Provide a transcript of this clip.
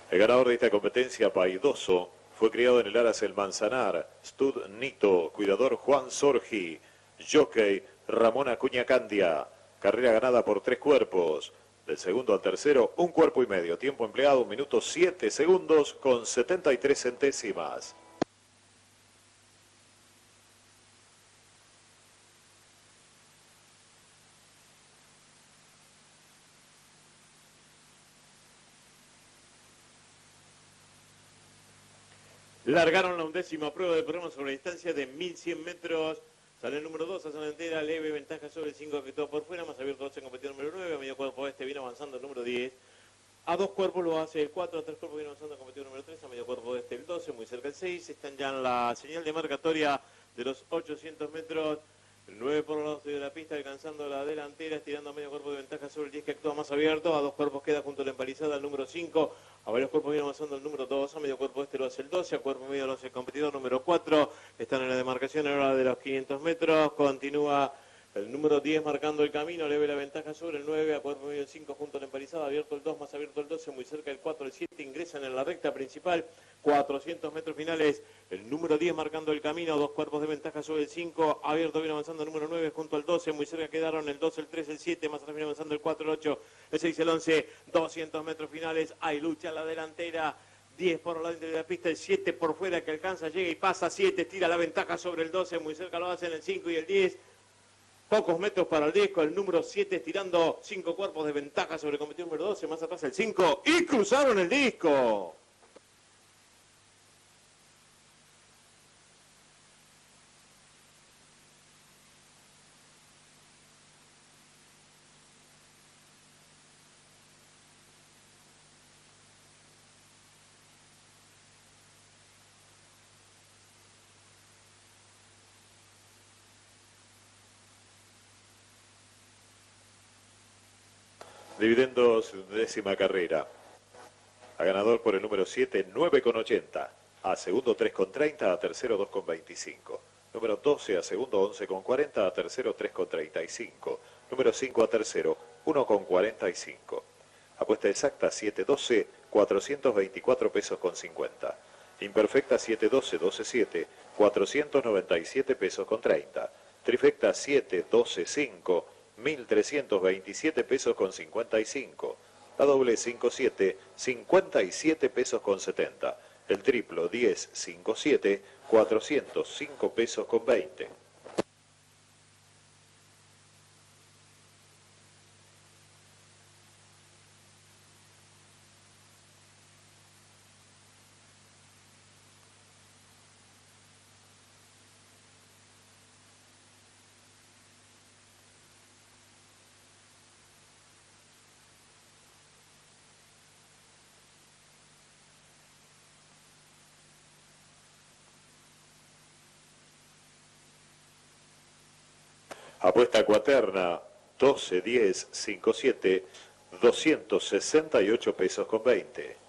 El ganador de esta competencia, Paidoso, fue criado en el Aras El Manzanar, Stud Nito, cuidador Juan Sorgi, jockey Ramón Acuña Candia. Carrera ganada por 3 cuerpos. Del segundo al tercero, 1 cuerpo y medio. Tiempo empleado, 1 minuto 7 segundos con 73 centésimas. Largaron la 11ª prueba de programa sobre la distancia de 1100 metros. Sale el número 2 a zona entera, leve ventaja sobre el 5 que todo por fuera, más abierto 12 competido el número 9, a medio cuerpo este viene avanzando el número 10. A 2 cuerpos lo hace el 4, a 3 cuerpos viene avanzando competido el número 3, a medio cuerpo este el 12, muy cerca el 6. Están ya en la señal de marcatoria de los 800 metros. El 9 por los de la pista, alcanzando la delantera, estirando a medio cuerpo de ventaja sobre el 10 que actúa más abierto. A 2 cuerpos queda junto a la empalizada el número 5. A varios cuerpos viene avanzando el número 2. A medio cuerpo este lo hace el 12. A cuerpo medio lo hace el competidor número 4. Están en la demarcación ahora de los 500 metros. Continúa el número 10 marcando el camino, le ve la ventaja sobre el 9, a cuerpo medio el 5 junto a la empalizada, abierto el 2, más abierto el 12, muy cerca el 4, el 7, ingresan en la recta principal, 400 metros finales, el número 10 marcando el camino, 2 cuerpos de ventaja sobre el 5, abierto viene avanzando el número 9 junto al 12, muy cerca quedaron el 2, el 3, el 7, más atrás viene avanzando el 4, el 8, el 6, el 11, 200 metros finales, hay lucha a la delantera. 10 por delante de la pista, el 7 por fuera que alcanza, llega y pasa, 7, tira la ventaja sobre el 12, muy cerca lo hacen el 5 y el 10. Pocos metros para el 10 con el número 7 estirando 5 cuerpos de ventaja sobre el competidor número 12, más atrás el 5 y cruzaron el disco. Dividendos, 10ª carrera. A ganador por el número 7, 9,80. A segundo 3,30, a tercero 2,25. Número 12 a segundo 11,40, a tercero 3,35. Número 5 a tercero 1,45. Apuesta exacta 7-12, 424 pesos con 50. Imperfecta 7-12, 12-7, 497 pesos con 30. Trifecta 7-12-5, 1.327 pesos con 55. La doble 5-7, 57 pesos con 70. El triplo 10-5-7, 405 pesos con 20. Apuesta cuaterna 12-10-5-7, 268 pesos con 20.